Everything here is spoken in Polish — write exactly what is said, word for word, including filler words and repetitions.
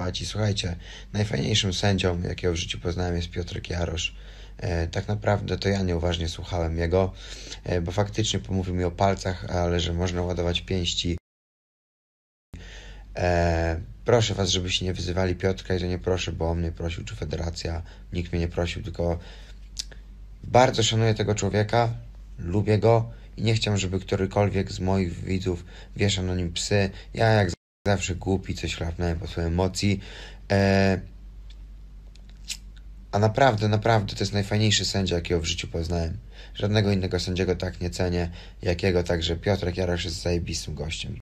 spać. I słuchajcie, najfajniejszym sędzią, jakiego w życiu poznałem, jest Piotrek Jarosz. E, tak naprawdę to ja nieuważnie słuchałem jego, e, bo faktycznie pomówił mi o palcach, ale że można ładować pięści. E, proszę was, żebyście nie wyzywali Piotrka i to nie proszę, bo on mnie prosił, czy federacja, nikt mnie nie prosił, tylko bardzo szanuję tego człowieka, lubię go i nie chciałem, żeby którykolwiek z moich widzów wieszał na nim psy. Ja jak zawsze głupi, coś chlapnąłem po swojej emocji. E, a naprawdę, naprawdę to jest najfajniejszy sędzia, jakiego w życiu poznałem. Żadnego innego sędziego tak nie cenię, jakiego, także Piotrek Jarosz jest zajebistym gościem.